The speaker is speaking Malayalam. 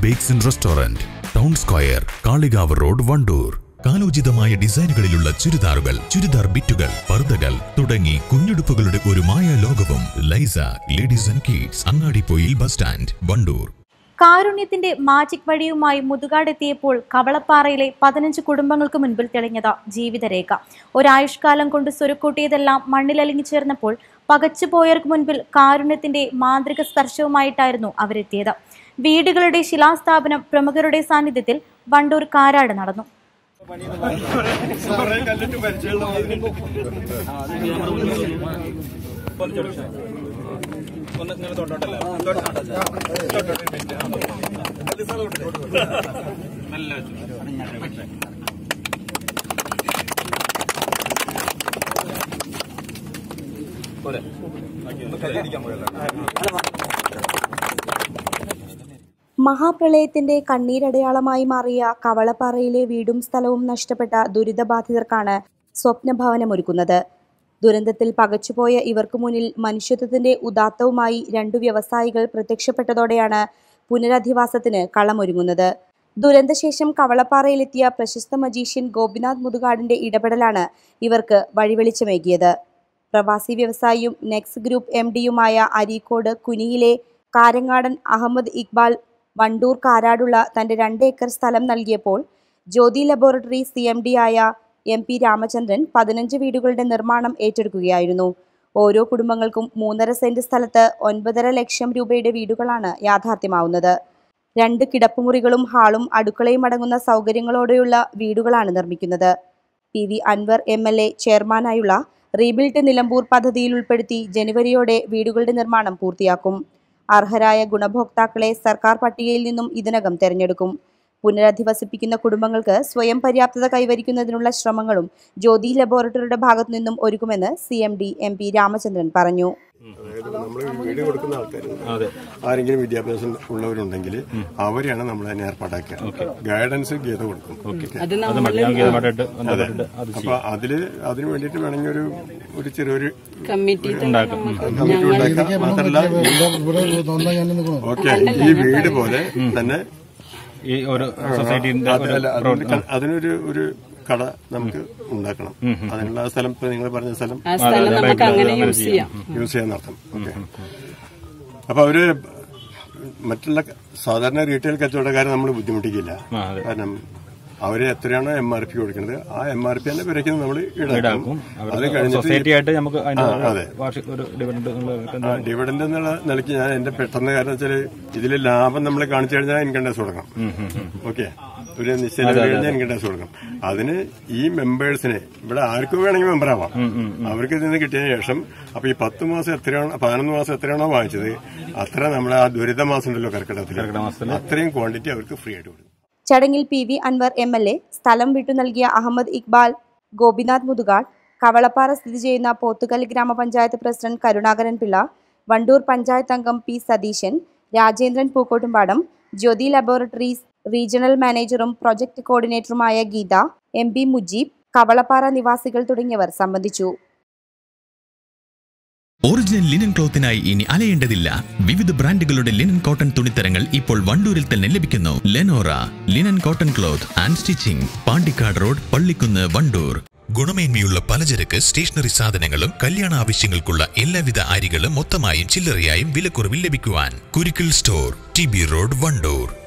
Bakes and restaurant, town square, Kalikavu road, Wandoor. കാലോചിതമായ ഡിസൈനുകളിലുള്ള ചുരിദാറുകൾ, ചുരിദാർ ബിറ്റുകൾ, പർദ്ദകൾ തുടങ്ങി കുഞ്ഞുടുപ്പുകളുടെ ഒരു മായ ലോകവും. ലൈസ ladies and kids, Angadippoyil bus stand, Wandoor. കാരുണ്യത്തിന്റെ മാജിക് വഴിയുമായി മുതുകാട് എത്തിയപ്പോൾ കവളപ്പാറയിലെ 15 കുടുംബങ്ങൾക്ക് മുൻപിൽ തെളിഞ്ഞത് ജീവിതരേഖ. ഒരായുഷ്കാലം കൊണ്ട് സ്വരുക്കൂട്ടിയതെല്ലാം മണ്ണിലലിഞ്ഞു ചേർന്നപ്പോൾ പകച്ചുപോയവർക്ക് മുൻപിൽ കാരുണ്യത്തിന്റെ മാന്ത്രിക സ്പർശവുമായിട്ടായിരുന്നു അവരെത്തിയത്. വീടുകളുടെ ശിലാസ്ഥാപനം പ്രമുഖരുടെ സാന്നിധ്യത്തിൽ വണ്ടൂർ കാരാട് നടന്നു. മഹാപ്രളയത്തിന്റെ കണ്ണീരടയാളമായി മാറിയ കവളപ്പാറയിലെ വീടും സ്ഥലവും നഷ്ടപ്പെട്ട ദുരിതബാധിതർക്കാണ് സ്വപ്നഭവനമൊരുക്കുന്നത്. ദുരന്തത്തിൽ പകച്ചുപോയ ഇവർക്കു മുന്നിൽ മനുഷ്യത്വത്തിന്റെ ഉദാത്തവുമായി 2 വ്യവസായികൾ പ്രത്യക്ഷപ്പെട്ടതോടെയാണ് പുനരധിവാസത്തിന് കളമൊരുങ്ങുന്നത്. ദുരന്തശേഷം കവളപ്പാറയിലെത്തിയ പ്രശസ്ത മജീഷ്യൻ ഗോപിനാഥ് മുതുകാടിന്റെ ഇടപെടലാണ് ഇവർക്ക് വഴിവെളിച്ചമേകിയത്. പ്രവാസി വ്യവസായിയും നെക്സ് ഗ്രൂപ്പ് MD-യുമായ അരീക്കോട് കുനിയിലെ കാരങ്ങാടൻ അഹമ്മദ് ഇക്ബാൽ വണ്ടൂർ കാരാടുള്ള തന്റെ 2 ഏക്കർ സ്ഥലം നൽകിയപ്പോൾ ജ്യോതി ലബോറട്ടറി CMD-യായ MP രാമചന്ദ്രൻ 15 വീടുകളുടെ നിർമ്മാണം ഏറ്റെടുക്കുകയായിരുന്നു. ഓരോ കുടുംബങ്ങൾക്കും 3.5 സെന്റ് സ്ഥലത്ത് 9.5 ലക്ഷം രൂപയുടെ വീടുകളാണ് യാഥാർത്ഥ്യമാവുന്നത്. 2 കിടപ്പുമുറികളും ഹാളും അടുക്കളയും അടങ്ങുന്ന സൗകര്യങ്ങളോടെയുള്ള വീടുകളാണ് നിർമ്മിക്കുന്നത്. PV അൻവർ MLA ചെയർമാനായുള്ള റീബിൽഡ് നിലമ്പൂർ പദ്ധതിയിൽ ഉൾപ്പെടുത്തി ജനുവരിയോടെ വീടുകളുടെ നിർമ്മാണം പൂർത്തിയാക്കും. അർഹരായ ഗുണഭോക്താക്കളെ സർക്കാർ പട്ടികയിൽ നിന്നും ഇതിനകം തെരഞ്ഞെടുക്കും. പുനരധിവസിപ്പിക്കുന്ന കുടുംബങ്ങൾക്ക് സ്വയം പര്യാപ്തത കൈവരിക്കുന്നതിനുള്ള ശ്രമങ്ങളും ജ്യോതി ലബോറട്ടറിയുടെ ഭാഗത്തു നിന്നും ഒരുക്കുമെന്ന് CMD MP രാമചന്ദ്രൻ പറഞ്ഞു. വീട് കൊടുക്കുന്ന ആൾക്കാർ ആരെങ്കിലും വിദ്യാഭ്യാസം ഉള്ളവരുണ്ടെങ്കിൽ അവരെയാണ് നമ്മൾ അതിനെ ഏർപ്പാടാക്കുക. ഗൈഡൻസ് ഗീത കൊടുക്കും. അപ്പൊ അതിന് വേണ്ടിയിട്ട് വേണമെങ്കിൽ ഒരു ചെറിയൊരു കമ്മിറ്റി ഉണ്ടാക്കാം. മാത്രമല്ല ഈ വീട് പോലെ തന്നെ അതിനൊരു കട നമുക്ക് ഉണ്ടാക്കണം. അതിനുള്ള സ്ഥലം ഇപ്പൊ നിങ്ങൾ പറഞ്ഞ സ്ഥലം യൂസ് ചെയ്യാൻ നടത്തും. ഓക്കെ. അപ്പൊ അവര് മറ്റുള്ള സാധാരണ റീറ്റെയിൽ കച്ചവടക്കാരെ നമ്മൾ ബുദ്ധിമുട്ടിക്കില്ല. കാരണം അവര് എത്രയാണോ MRP കൊടുക്കുന്നത് ആ MRP തന്നെ പിറയ്ക്കുന്നത് നമ്മൾ ഈടാക്കും. അത് കഴിഞ്ഞിട്ട് ഡിവിഡന്റ് എന്നുള്ള നിലയ്ക്ക് ഞാൻ എന്റെ പെട്ടെന്ന് കാരണം വെച്ചാൽ ഇതിൽ ലാഭം നമ്മൾ കാണിച്ചു കഴിഞ്ഞാൽ ഇൻകം ടാക്സ് കൊടുക്കണം. ഓക്കെ. ഒരു നിശ്ചയ കഴിഞ്ഞാൽ ഇൻകം ടാക്സ് കൊടുക്കണം. അതിന് ഈ മെമ്പേഴ്സിനെ ഇവിടെ ആർക്കും വേണമെങ്കിൽ മെമ്പർ ആവാം. അവർക്ക് ഇതിന് കിട്ടിയ ശേഷം അപ്പൊ ഈ 10 മാസം എത്രയാണോ 11 മാസം എത്രയാണോ വാങ്ങിച്ചത് അത്ര നമ്മുടെ ആ ദുരിത മാസം ഉണ്ടല്ലോ കർക്കിടകത്തിൽ അത്രയും ക്വാണ്ടിറ്റി അവർക്ക് ഫ്രീ ആയിട്ട് കൊടുക്കും. ചടങ്ങിൽ PV അൻവർ MLA, സ്ഥലം വിട്ടു നൽകിയ അഹമ്മദ് ഇക്ബാൽ, ഗോപിനാഥ് മുതുകാട്, കവളപ്പാറ സ്ഥിതി ചെയ്യുന്ന പോത്തുകല്ല് ഗ്രാമപഞ്ചായത്ത് പ്രസിഡന്റ് കരുണാകരൻ പിള്ള, വണ്ടൂർ പഞ്ചായത്ത് അംഗം P Satheesan, Rajendran Pookkottumpadam, Jyothi laboratories regional മാനേജറും പ്രൊജക്ട് കോർഡിനേറ്ററുമായ ഗീത, MP മുജീബ്, കവളപ്പാറ നിവാസികൾ തുടങ്ങിയവർ സംബന്ധിച്ചു. ഒറിജിനൽ ലിനൻ ക്ലോത്തിനായി ഇനി അലയേണ്ടതില്ല. വിവിധ ബ്രാൻഡുകളുടെ ലിനൻ കോട്ടൺ തുണിത്തരങ്ങൾ ഇപ്പോൾ വണ്ടൂരിൽ തന്നെ ലഭിക്കുന്നു. Lenora linen cotton cloth and stitching, Pandikkad road, Pallikkunnu, Wandoor. ഗുണമേന്മയുള്ള പലചരക്ക് സ്റ്റേഷനറി സാധനങ്ങളും കല്യാണ ആവശ്യങ്ങൾക്കുള്ള എല്ലാവിധ അരികളും മൊത്തമായും ചില്ലറയായും വിലക്കുറവിൽ ലഭിക്കുവാൻ Kurikkal store, TB road, Wandoor.